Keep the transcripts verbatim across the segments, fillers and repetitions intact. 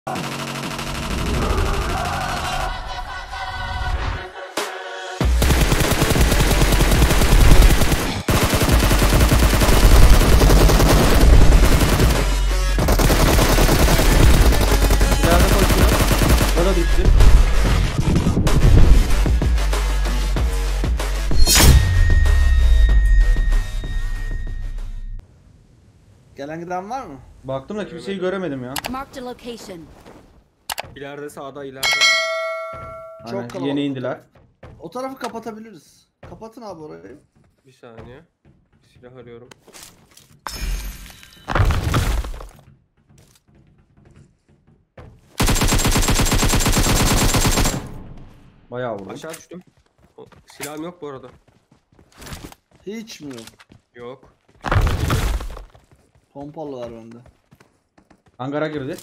Gelen giden var mı? Baktım da kimseyi göremedim ya. Marked a location. İleride, sağda, ileride. Çok Aynen, kalabalık. yeni indiler. O tarafı kapatabiliriz. Kapatın abi orayı. Bir saniye. Silah arıyorum. Bayağı vurdum. Aşağı düştüm. O, silahım yok bu arada. Hiç mi yok? Yok. Pompalı var bende. Hangara girdi.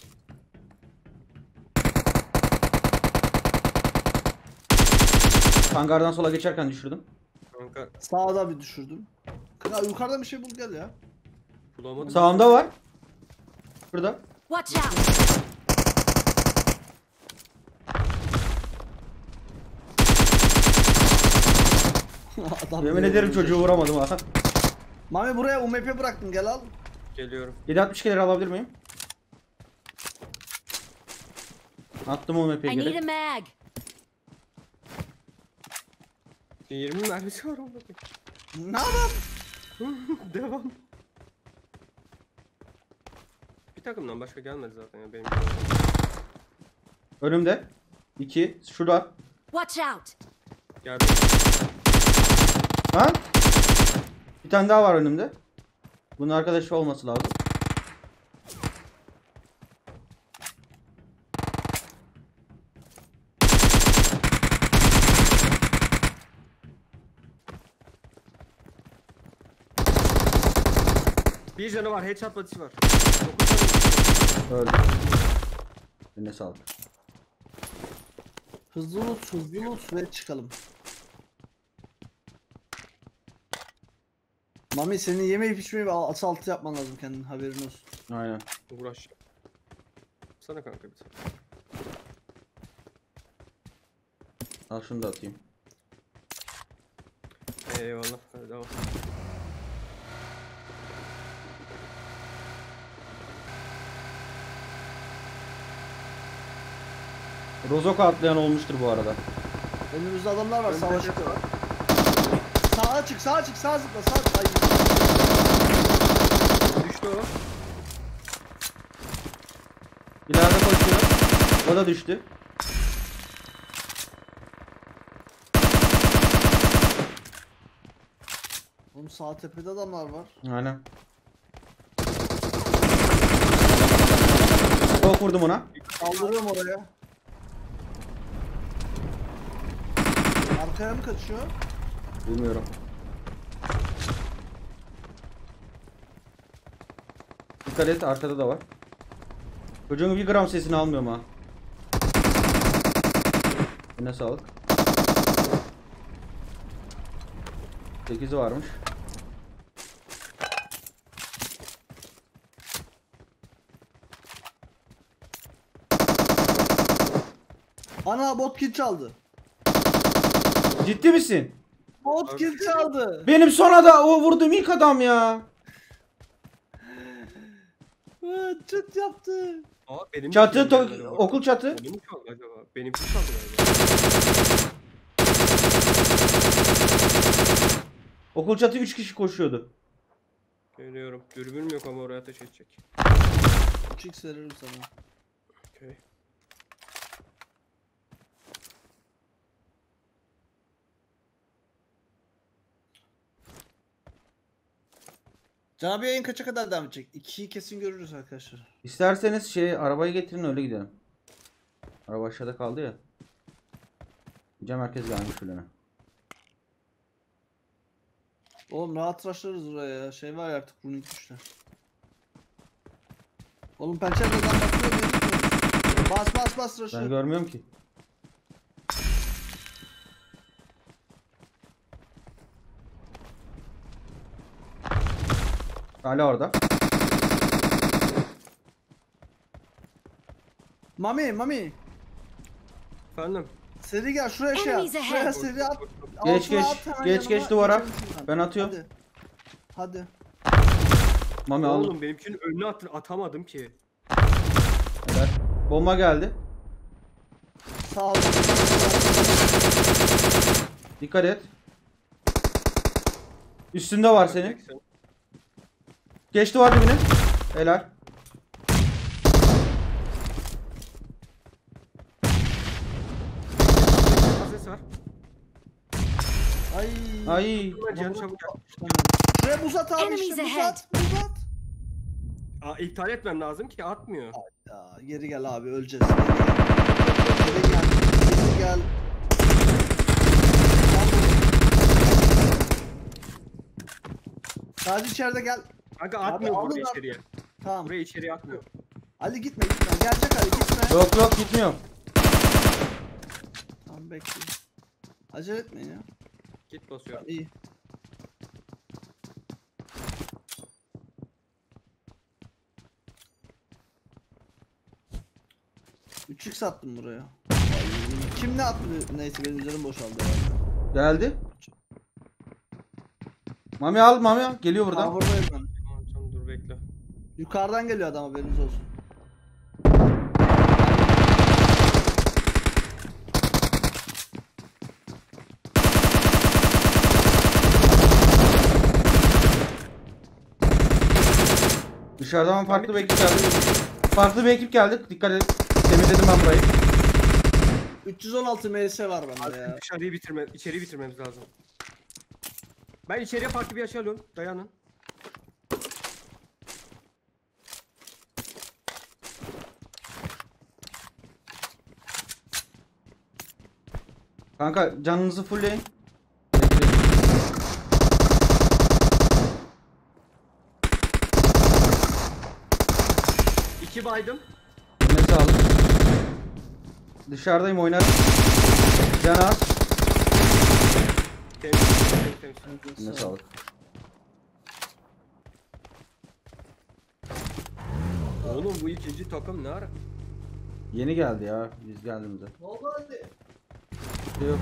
Hangardan sola geçerken düşürdüm. Kanka Sağda bir düşürdüm. Ya yukarıda bir şey bul gel ya. bulamadım. Sağımda var. Burada. Watch out! Adam Yemin diyor, ederim vuracak. çocuğu vuramadım ha. Mami buraya U M P bıraktım gel al. Geliyorum. yedi altmış ikileri alabilir miyim? Attım o M P'yi I need a geri. mag. yirmi mermisi var orada. Ne yapalım? Devam. Bir takımdan başka gelmedi zaten ya benim. Önümde. iki. Şurada. Watch out! Geldim. Lan. Bir tane daha var önümde. Bunun arkadaşı olması lazım. Bir canı var, headshot batisi var. Öldü. Eline sağlık. Hızlı loot hızlı loot ve çıkalım. Mami senin yemeyip içmeyip asfaltı yapman lazım kendin haberin olsun. Aynen. Uğraş. Sana kanka bir tane. Al şunu da atayım. Eyvallah. Hadi devam. Rozok atlayan olmuştur bu arada. Önümüzde adamlar var Önümde sağa şey çıkıyorlar. Sağa çık sağa çık sağa zıpla sağa çık. Ay. Düştü o. İleride koşuyor. O da düştü. Oğlum sağ tepede adamlar var. Aynen. Çok vurdum ona. Kaldırıyorum oraya. Arkaya mı kaçıyor? Bilmiyorum. Dikkat et, arkada da var. Çocuğun bir gram sesini almıyorum ha. Yine sağlık. sekizi varmış. Ana bot kill çaldı. Ciddi misin? Bot kill çaldı. Benim sonra da o vurduğum ilk adam ya. Aa, çıt yaptı. Aa benim Çatı, bir to- şey geldi. okul çatı. Benim mi çaldı acaba? Benimki çaldı galiba. Okul çatı üç kişi koşuyordu. Geliyorum. Dürbünüm yok ama oraya ateş edecek. üç x veririm sana. Okay. Can abi yayın kaça kadar devam edecek? ikiyi kesin görürüz arkadaşlar. İsterseniz şey arabayı getirin öyle gidelim. Araba aşağıda kaldı ya. Cam herkes gelmiş şöyle. Oğlum rahat raşlarız oraya ya. Şey var ya artık runik güçler. Oğlum pençereden bakıyor değil mi? Bas bas bas raşı. Ben görmüyorum ki. Hala orada. Mami Mami. Efendim. Seri gel şuraya şey at. Enemies Şuraya ahead. seri at. Geç, Altına geç. at, hemen Geç, yanıma geç duvara. geçelim şuradan. Ben atıyorum. Hadi. Hadi. Mami al. Oğlum benimkinin önüne at atamadım ki. Helal. Bomba geldi. Sağ ol. Dikkat et. Üstünde var senin. Sen- Geç duvar dibine. Helal. Ses var. Ay. Ay. Ulan Can çabuk. Şuraya buz at abi Enemies işte buz ahead. at. Buz at. Aa, iptal etmem lazım ki atmıyor. Ya geri gel abi öleceğiz. Geri gel. Geri gel. Sadece içeride gel. Kanka Abi atmıyor alın buraya lan. içeriye. Tamam. Buraya içeriye atmıyor. Ali gitme gitme. Gelecek Ali gitme. Yok yok gitmiyor. Tamam bekle. Acele etmeyin ya. Git basıyor. İyi. üç x attım buraya. Ay, kim ne attı? Neyse benim üzerim boşaldı herhalde. Geldi. Mami al Mami al. Geliyor buradan. Cover'dayım ben. Tamam tamam dur bekle. Yukarıdan geliyor adam haberiniz olsun. Dışarıdan farklı bir ekip geldi. Farklı bir ekip geldi. Dikkat et. Temizledim ben burayı. üç yüz on altı M S var bende Artık ya. dışarıyı bitirme, içeriği bitirmemiz lazım. Ben içeriye farklı bir açı alıyorum. Dayanın. Kanka canınızı fullleyin. Bekleyin. İki baydım. Eline sağlık. Dışarıdayım oynarım. Can az. Temiz, temiz, temiz. Eline sağlık. Oğlum bu ikinci takım ne ara? Yeni geldi ya. Biz geldiğimizde. Ne oldu hadi? Yok.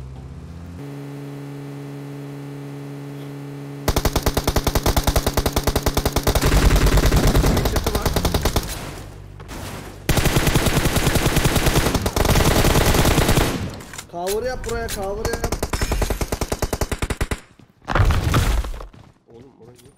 Bir çatı var. Cover yap buraya cover yap. Oğlum orayı niye?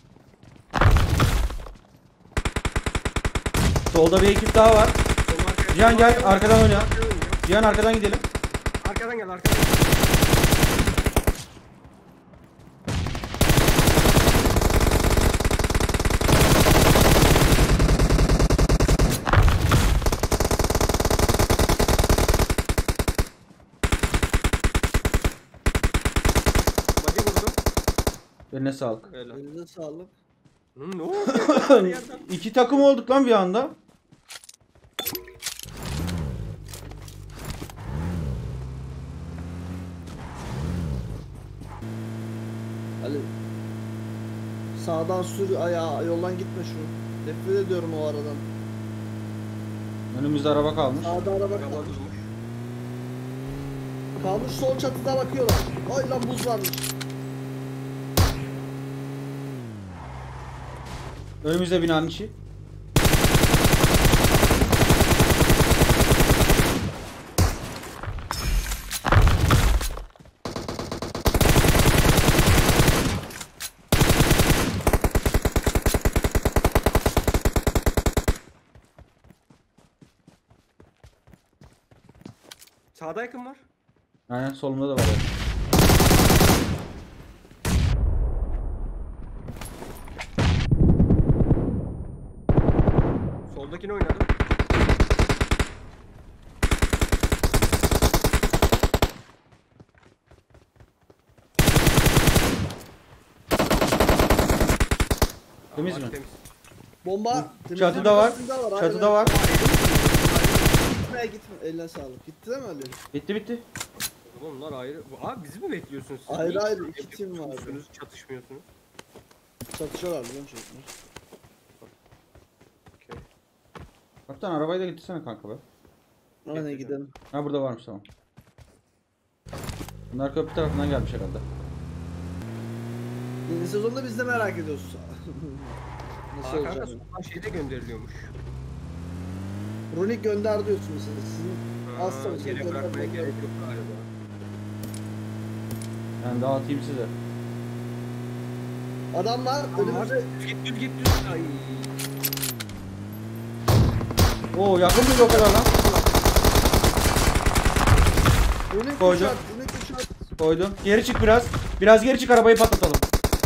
Solda bir ekip daha var. Oğlum arkaya- Cihan gel, arkaya- arkadan oyna. arkaya oynuyor. Cihan arkadan gidelim. Arkadan gel arkadan gel. Body vurdum. Eline sağlık. Öyle. Elinize sağlık. Hı, ne oldu? Her yerden- İki takım olduk lan bir anda. Ali. Sağdan sür ayağa yoldan gitme şu. Nefret ediyorum o aradan. Önümüzde araba kalmış. Sağda araba Araba kalmış. durmuş. Kalmış sol çatıda bakıyorlar. Ay lan buz varmış. Önümüzde binanın içi. Sağda yakın var. Aynen solumda da var. ya. Soldakini oynadım. Temiz Aa, mi? Temiz. Bomba. Çatıda var. temizlemenin üstünde Çatıda aynen. var. Gitme gitme. Eline sağlık. Gitti değil mi Ali? Bitti bitti. Oğlum bunlar ayrı. Abi bizi mi bekliyorsunuz siz? Ayrı Niye ayrı, çatışmıyorsunuz, iki tim vardı. çatışmıyorsunuz, Çatışmıyorsunuz. Çatışıyorlar biliyor musun çocuklar? Okey. Kaptan arabayı da getirsene kanka be. Hadi gidelim. Ha burada varmış tamam. Bunlar köprü tarafından gelmiş herhalde. Yeni sezonda biz de merak ediyoruz. Nasıl Aa, kanka olacak? sondan şeyde gönderiliyormuş. Runik gönder diyorsunuz siz. Sizin Aa, aslanız. Geri bırakmaya gerek yok galiba. Ben dağıtayım size. Adamlar önümüzde Düz git düz git düz. Ay. Oo yakın mıydı o kadar lan? Runik Koydum. kuşat, Runik kuşat. Koydum. Geri çık biraz. Biraz geri çık arabayı patlatalım.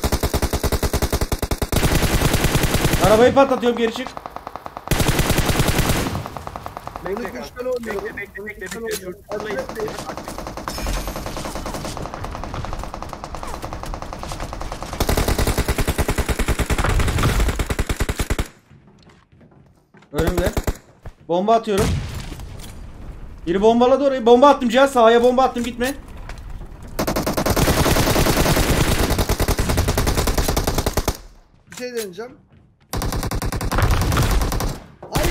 Arabayı patlatıyorum geri çık. Bekle Runik kanka. kuştan oynuyorum. Bekle bekle bekle bekle. Bekle, Şurada bekle. bekle. Önümde. Bomba atıyorum. Biri bombaladı orayı. Bomba attım Cihat. Sahaya bomba attım gitme. Bir şey deneyeceğim. Hayır.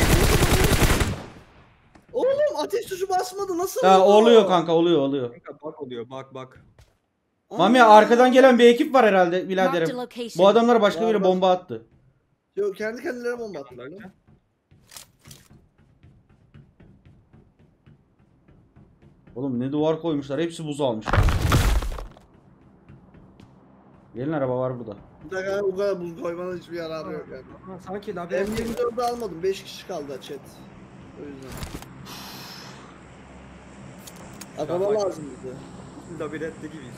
Oğlum ateş tuşu basmadı. Nasıl Ha oldu? oluyor kanka oluyor oluyor. Kanka bak oluyor bak bak. Mami Aa. arkadan gelen bir ekip var herhalde Marked a biraderim. location. Bu adamlar başka Var, biri var. bomba attı. Yok kendi kendilerine bomba attılar. Kanka. Oğlum ne duvar koymuşlar. Hepsi buz almış. Gelin araba var burada. Bir dakika bu kadar buz koymanın hiçbir yararı yok yani. Aa, sanki M labirent yirmi dördü almadım. beş kişi kaldı chat. O yüzden. Araba bak. lazım bize. labirentte gibiyiz.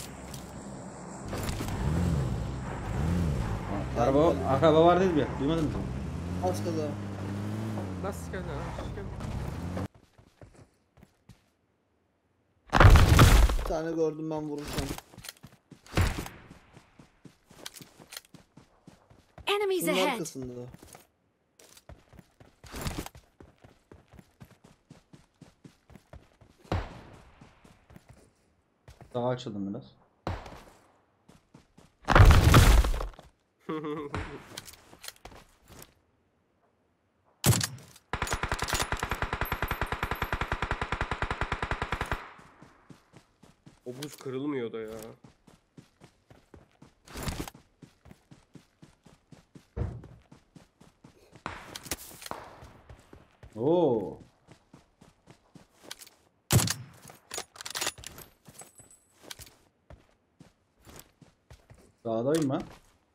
Araba araba var dedim ya. Duymadın mı? Az kaza. Nasıl geldi ha? Bir tane gördüm ben vuracağım. Enemies Bunun ahead. arkasında. Daha açıldım biraz. O buz kırılmıyor da ya. Oo. Dağdayım ben.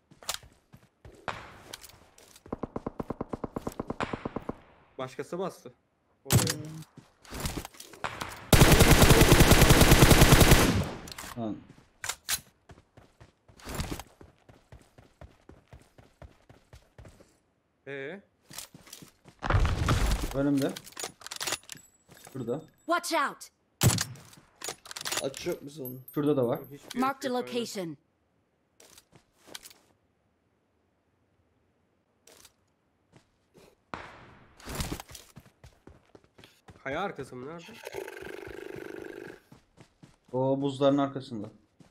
Başkası bastı. Oraya. Lan. Ee, Önümde. Şurada. Watch out. Açacak mısın onu? Şurada da var. hiçbir Marked a yok aynen. location. Kaya arkası mı nerede? O buzların arkasında.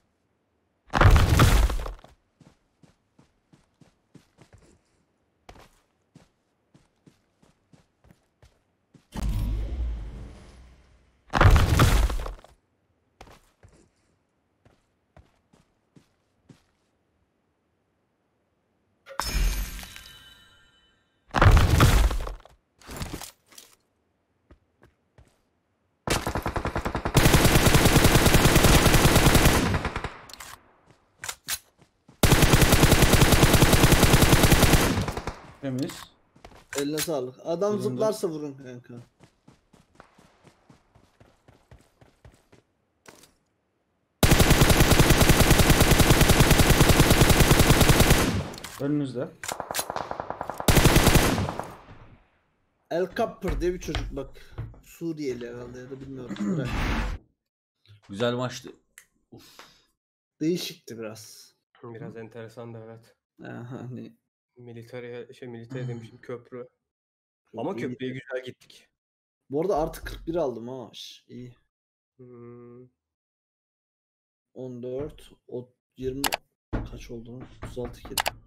Temiz. Eline sağlık. Adam Bulundu. zıplarsa vurun kanka. Önünüzde. El Kapper diye bir çocuk bak. Suriyeli herhalde ya da bilmiyorum. Bırak. Güzel maçtı. Değişikti biraz. Biraz enteresan da evet. Ha, hani Military şey military demişim köprü. Ama köprüye güzel gittik. Bu arada artı kırk bir aldım ha. Şş, iyi. Hmm. on dört, o yirmi kaç oldu lan? otuz altı kedi.